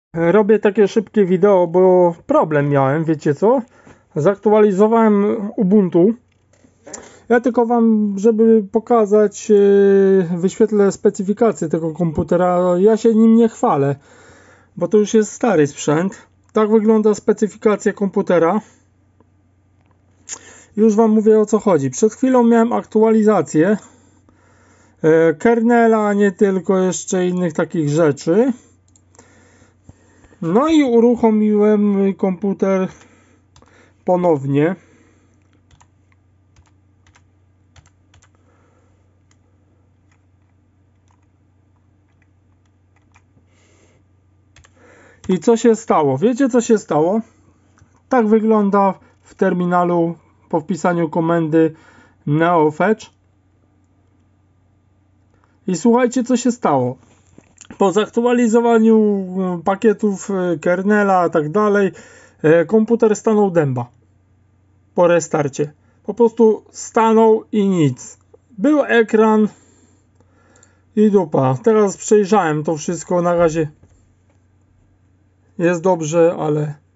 Robię takie szybkie wideo, bo problem miałem, wiecie co? Zaktualizowałem Ubuntu. Ja tylko wam, żeby pokazać, wyświetlę specyfikację tego komputera. Ja się nim nie chwalę, bo to już jest stary sprzęt. Tak wygląda specyfikacja komputera. Już wam mówię, o co chodzi. Przed chwilą miałem aktualizację kernela, nie tylko, jeszcze innych takich rzeczy. No i uruchomiłem komputer ponownie. I co się stało? Wiecie, co się stało? Tak wygląda w terminalu po wpisaniu komendy neofetch. I słuchajcie, co się stało. Po zaktualizowaniu pakietów kernela i tak dalej, komputer stanął dęba. Po restarcie. Po prostu stanął i nic. Był ekran i dupa. Teraz przejrzałem to wszystko. Na razie jest dobrze, ale